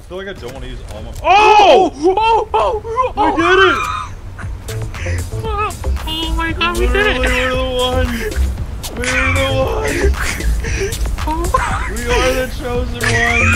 feel like I don't want to use all my. Oh! We did it! Oh my god, we did it! We're the ones! We're the ones! We are the chosen ones!